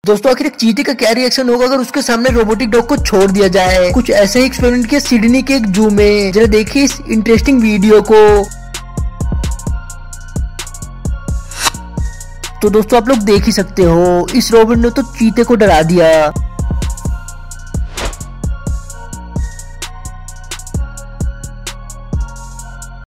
दोस्तों आखिर एक चीते का क्या रिएक्शन होगा अगर उसके सामने रोबोटिक डॉग को छोड़ दिया जाए। कुछ ऐसे ही एक्सपेरिमेंट किया सिडनी के एक जू में। जरा देखिए इस इंटरेस्टिंग वीडियो को। तो दोस्तों आप लोग देख ही सकते हो, इस रोबोट ने तो चीते को डरा दिया।